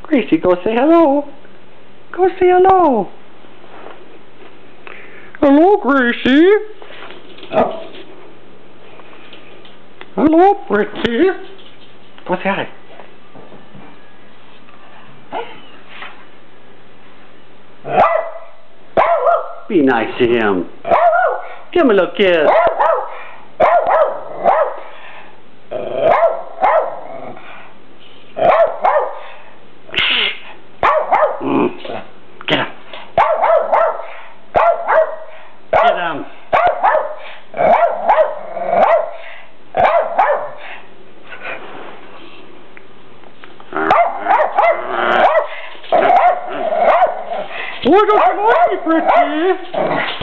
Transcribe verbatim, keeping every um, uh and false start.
Gracie, go say hello. Go say hello. Hello, Gracie. Oh. Hello, Gracie. Go say hi. Be nice to him. Give him a little kiss. Mm. Get him. Get him. Why don't you like me, Gracie?